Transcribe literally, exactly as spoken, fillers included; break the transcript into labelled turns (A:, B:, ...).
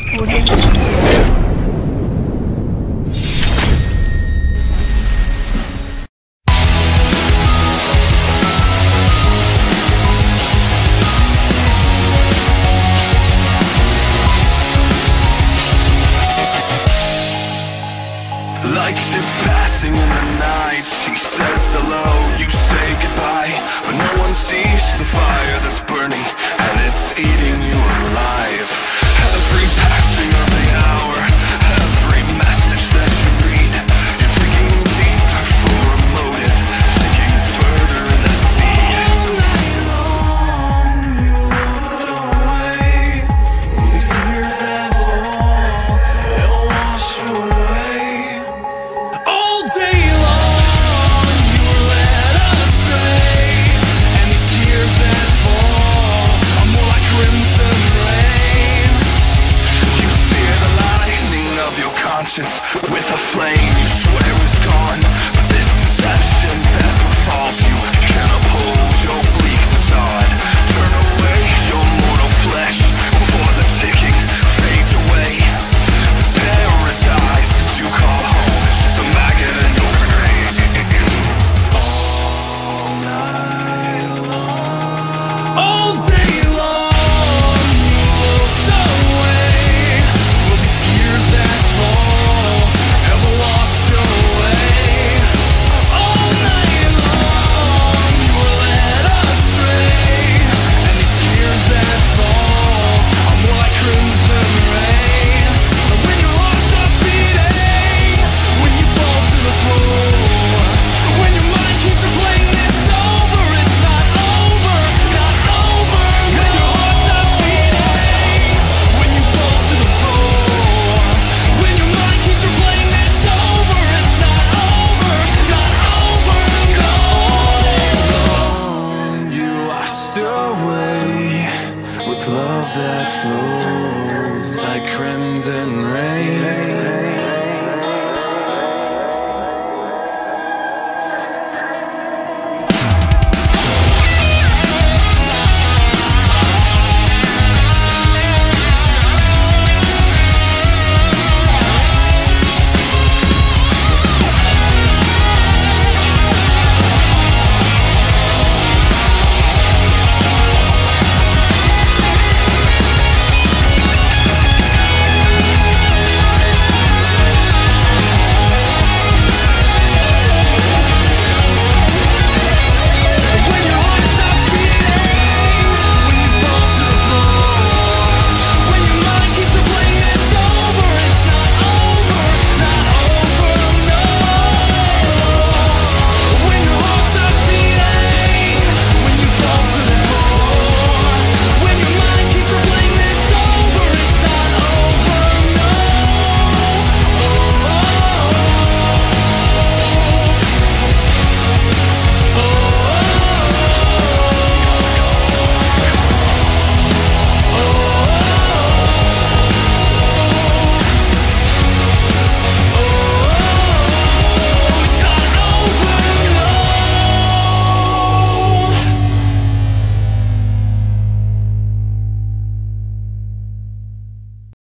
A: Like ships passing in the night, she says hello, you say goodbye, but no one sees the fire that's burning, and it's eating you alive. Every passing of the hour, every message that you read, you're digging deeper for a motive, sinking further in the sea. All night long you looked away, these tears that fall, they'll wash away. All day long you were led astray, and these tears that fall are more like crimson rain. You fear the lightning of your conscience with a flame you swear is gone, but this deception that befalls you can't uphold your bleak facade. Turn away your mortal flesh before the ticking fades away. This paradise that you call home is just a maggot in your brain. All night long, all day long you looked away. Will these tears that fall ever wash away? All night long you were led astray, and these tears that fall are more like crimson rain. And when your heart stops beating, when you fall to the floor, when your mind keeps replaying this over, it's not over, not over. When your heart stops beating, when you fall to the floor, when your mind keeps replaying this over, it's not over, not over. All day long you washed away with love that flows like crimson rain.